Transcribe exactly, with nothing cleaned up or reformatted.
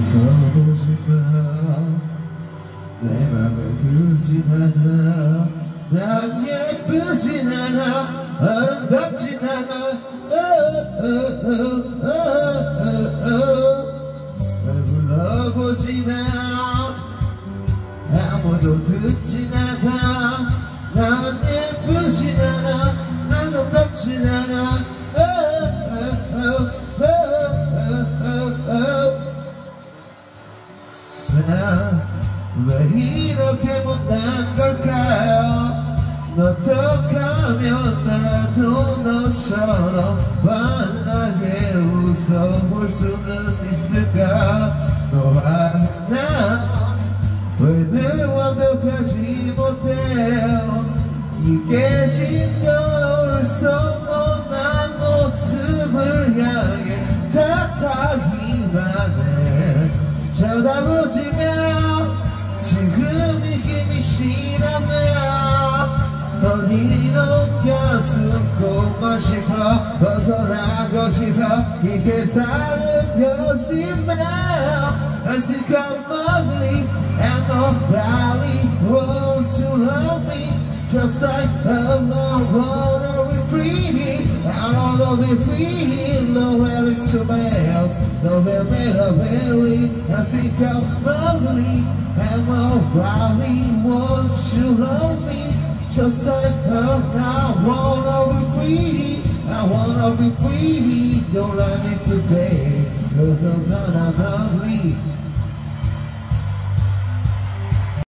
웃어보지마 내 맘을 굴진 않아 난 예쁘진 않아 아름답진 않아 날 불러보지마 아무도 듣진 않아 난 예쁘진 않아 아름답진 않아 왜 이렇게 못난 걸까요 어떡하면 나도 너처럼 환하게 웃어볼 수는 있을까 너와 나 왜 늘 완벽하지 못해요 이 깨진 겨울 속 못난 모습을 향해 탓하기만 해 쳐다보지며 지금 이 힘이 싫어요 어디로 껴숨고 싶어 벗어나고 싶어 이 세상은 거짓말 I see come ugly and nobody wants to love me just like I wanna be free I wanna be free nowhere is to else nowhere better very I see come ugly and nobody wants to love me just like her, I wanna be free I wanna be free Don't let me today Cause I'm gonna be